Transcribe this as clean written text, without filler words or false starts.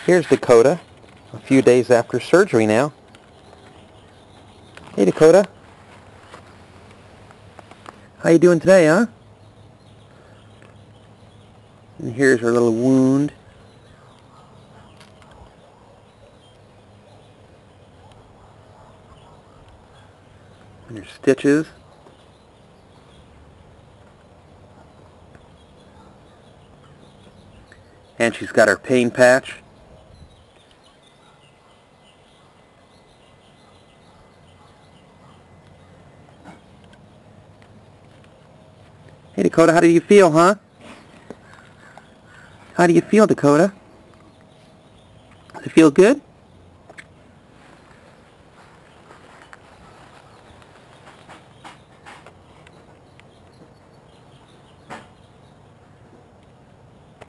Here's Dakota, a few days after surgery now. Hey Dakota. How you doing today, huh? And here's her little wound. And her stitches. And she's got her pain patch. Hey Dakota, how do you feel, huh? How do you feel, Dakota? Does it feel good?